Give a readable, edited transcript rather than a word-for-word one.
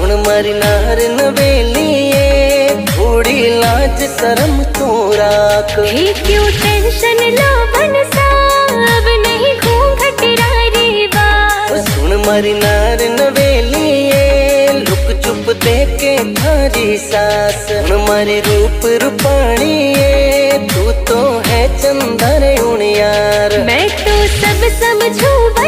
सुन मारी नार नवेलिए, थोड़ी लाज शर्म तू राख। क्यों टेंशन लो बनसा, अब नहीं घूंघट री बात। सुन मारी नार नवेलिए, लुक चुप देके थारी सास। सुन मारी रूप रूपाणिए, तू तो है चंदन उन यार। मैं तो सब समझू